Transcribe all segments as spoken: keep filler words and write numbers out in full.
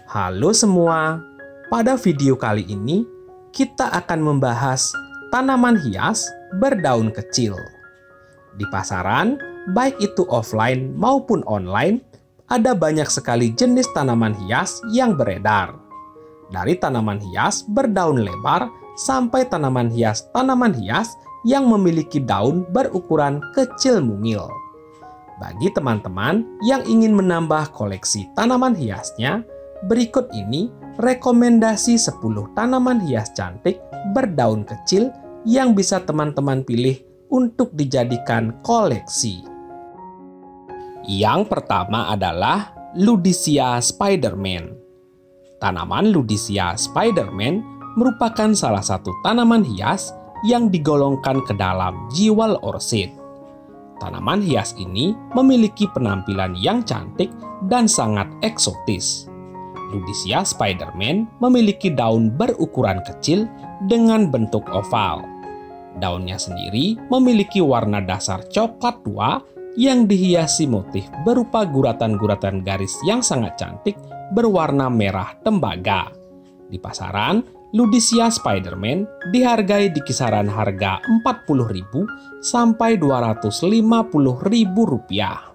Halo semua, pada video kali ini kita akan membahas tanaman hias berdaun kecil. Di pasaran, baik itu offline maupun online, ada banyak sekali jenis tanaman hias yang beredar. Dari tanaman hias berdaun lebar sampai tanaman hias tanaman hias yang memiliki daun berukuran kecil mungil. Bagi teman-teman yang ingin menambah koleksi tanaman hiasnya, berikut ini rekomendasi sepuluh tanaman hias cantik berdaun kecil yang bisa teman-teman pilih untuk dijadikan koleksi. Yang pertama adalah Ludisia Spiderman. Tanaman Ludisia Spiderman merupakan salah satu tanaman hias yang digolongkan ke dalam jewel orchid. Tanaman hias ini memiliki penampilan yang cantik dan sangat eksotis. Ludisia Spiderman memiliki daun berukuran kecil dengan bentuk oval. Daunnya sendiri memiliki warna dasar coklat tua yang dihiasi motif berupa guratan-guratan garis yang sangat cantik berwarna merah tembaga. Di pasaran, Ludisia Spiderman dihargai di kisaran harga empat puluh ribu sampai dua ratus lima puluh ribu rupiah.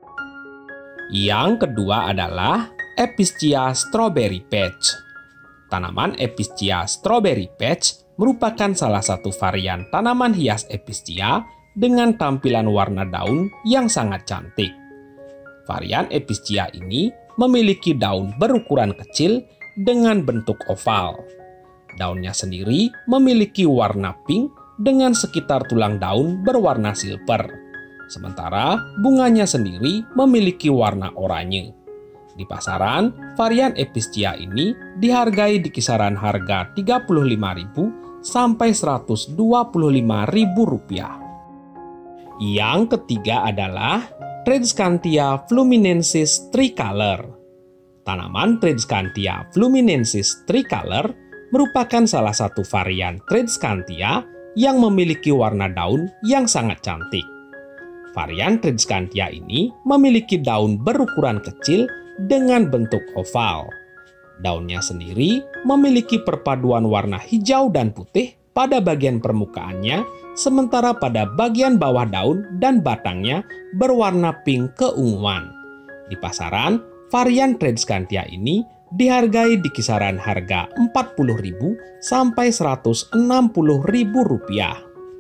Yang kedua adalah Epischia Strawberry Patch. Tanaman Epischia Strawberry Patch merupakan salah satu varian tanaman hias Epischia dengan tampilan warna daun yang sangat cantik. Varian Epischia ini memiliki daun berukuran kecil dengan bentuk oval. Daunnya sendiri memiliki warna pink dengan sekitar tulang daun berwarna silver. Sementara bunganya sendiri memiliki warna oranye. Di pasaran, varian Epischia ini dihargai di kisaran harga tiga puluh lima ribu sampai seratus dua puluh lima ribu rupiah. Yang ketiga adalah Tradescantia fluminensis tricolor. Tanaman Tradescantia fluminensis tricolor merupakan salah satu varian Tradescantia yang memiliki warna daun yang sangat cantik. Varian Tradescantia ini memiliki daun berukuran kecil dengan bentuk oval. Daunnya sendiri memiliki perpaduan warna hijau dan putih pada bagian permukaannya, sementara pada bagian bawah daun dan batangnya berwarna pink keunguan. Di pasaran, varian Tradescantia ini dihargai di kisaran harga empat puluh ribu sampai seratus enam puluh ribu rupiah.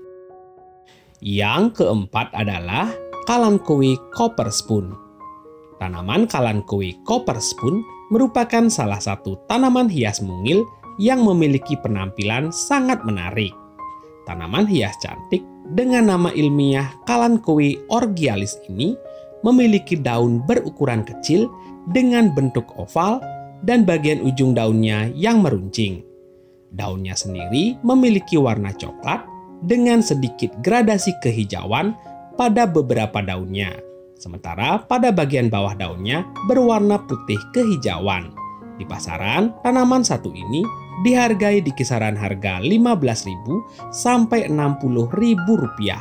Yang keempat adalah Kalanchoe Copper Spoon. Tanaman Kalanchoe Copper Spoon merupakan salah satu tanaman hias mungil yang memiliki penampilan sangat menarik. Tanaman hias cantik dengan nama ilmiah Kalanchoe orgialis ini memiliki daun berukuran kecil dengan bentuk oval dan bagian ujung daunnya yang meruncing. Daunnya sendiri memiliki warna coklat dengan sedikit gradasi kehijauan pada beberapa daunnya. Sementara pada bagian bawah daunnya berwarna putih kehijauan. Di pasaran, tanaman satu ini dihargai di kisaran harga lima belas ribu sampai enam puluh ribu rupiah.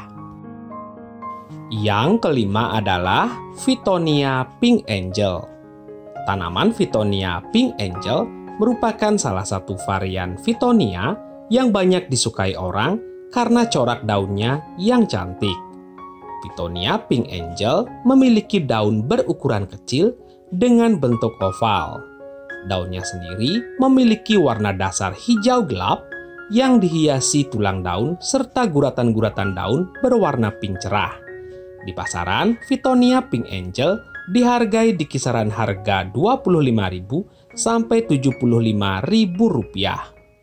Yang kelima adalah Fittonia Pink Angel. Tanaman Fittonia Pink Angel merupakan salah satu varian Fittonia yang banyak disukai orang karena corak daunnya yang cantik. Fittonia Pink Angel memiliki daun berukuran kecil dengan bentuk oval. Daunnya sendiri memiliki warna dasar hijau gelap yang dihiasi tulang daun serta guratan-guratan daun berwarna pink cerah. Di pasaran, Fittonia Pink Angel dihargai di kisaran harga dua puluh lima ribu sampai tujuh puluh lima ribu rupiah.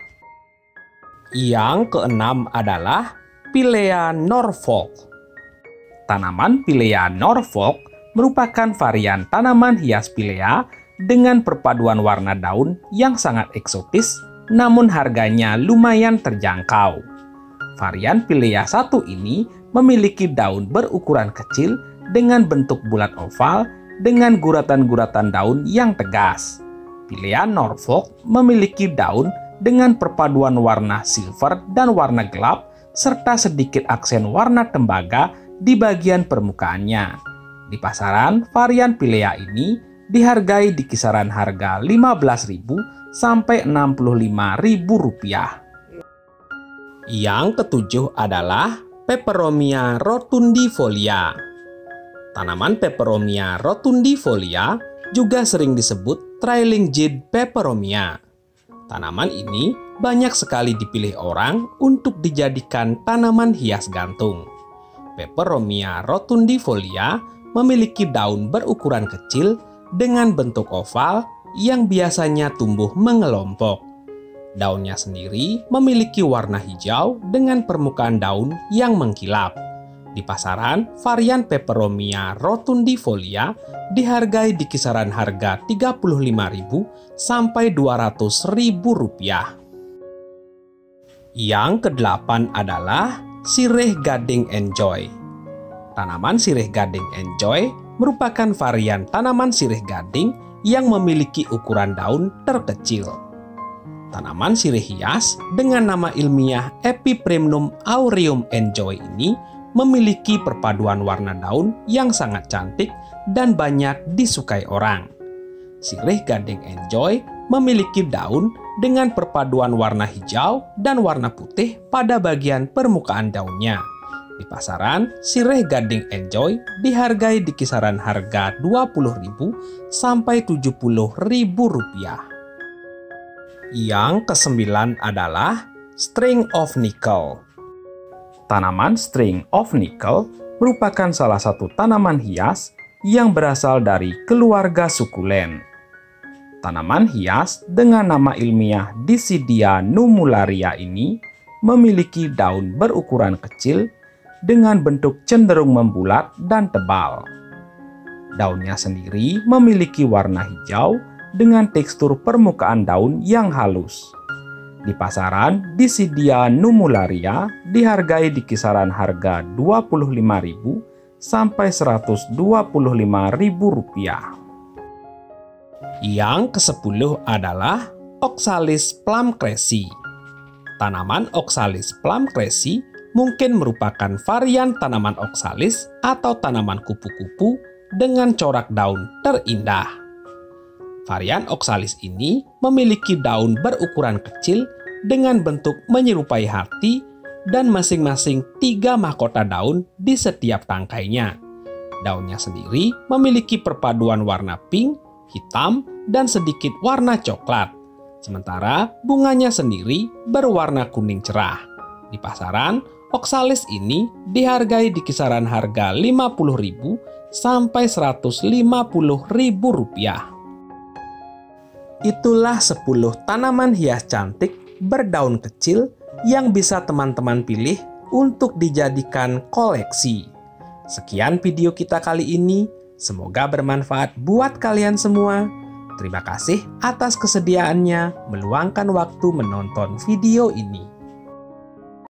Yang keenam adalah Pilea Norfolk. Tanaman Pilea Norfolk merupakan varian tanaman hias Pilea dengan perpaduan warna daun yang sangat eksotis, namun harganya lumayan terjangkau. Varian Pilea satu ini memiliki daun berukuran kecil dengan bentuk bulat oval dengan guratan-guratan daun yang tegas. Pilea Norfolk memiliki daun dengan perpaduan warna silver dan warna gelap serta sedikit aksen warna tembaga di bagian permukaannya. Di pasaran, varian Pilea ini dihargai di kisaran harga lima belas ribu sampai enam puluh lima ribu rupiah. Yang ketujuh adalah Peperomia rotundifolia. Tanaman Peperomia rotundifolia juga sering disebut trailing jade peperomia. Tanaman ini banyak sekali dipilih orang untuk dijadikan tanaman hias gantung. Peperomia rotundifolia memiliki daun berukuran kecil dengan bentuk oval yang biasanya tumbuh mengelompok. Daunnya sendiri memiliki warna hijau dengan permukaan daun yang mengkilap. Di pasaran, varian Peperomia rotundifolia dihargai di kisaran harga tiga puluh lima ribu sampai dua ratus ribu rupiah. Yang kedelapan adalah Sirih Gading Enjoy. Tanaman sirih gading enjoy merupakan varian tanaman sirih gading yang memiliki ukuran daun terkecil. Tanaman sirih hias dengan nama ilmiah Epipremnum aureum enjoy ini memiliki perpaduan warna daun yang sangat cantik dan banyak disukai orang. Sirih gading enjoy memiliki daun dengan perpaduan warna hijau dan warna putih pada bagian permukaan daunnya. Di pasaran, sirih gading enjoy dihargai di kisaran harga dua puluh ribu sampai tujuh puluh ribu rupiah. Yang kesembilan adalah String of Nickel. Tanaman string of nickel merupakan salah satu tanaman hias yang berasal dari keluarga sukulen. Tanaman hias dengan nama ilmiah Disidia numularia ini memiliki daun berukuran kecil dengan bentuk cenderung membulat dan tebal. Daunnya sendiri memiliki warna hijau dengan tekstur permukaan daun yang halus. Di pasaran, Disidia numularia dihargai di kisaran harga dua puluh lima ribu sampai seratus dua puluh lima ribu rupiah. Yang kesepuluh adalah Oxalis plumcreci. Tanaman Oxalis plumcreci mungkin merupakan varian tanaman oksalis atau tanaman kupu-kupu dengan corak daun terindah. Varian oksalis ini memiliki daun berukuran kecil dengan bentuk menyerupai hati dan masing-masing tiga mahkota daun di setiap tangkainya. Daunnya sendiri memiliki perpaduan warna pink, hitam, dan sedikit warna coklat. Sementara bunganya sendiri berwarna kuning cerah. Di pasaran, oksalis ini dihargai di kisaran harga lima puluh ribu sampai seratus lima puluh ribu rupiah. Itulah sepuluh tanaman hias cantik berdaun kecil yang bisa teman-teman pilih untuk dijadikan koleksi. Sekian video kita kali ini, semoga bermanfaat buat kalian semua. Terima kasih atas kesediaannya meluangkan waktu menonton video ini.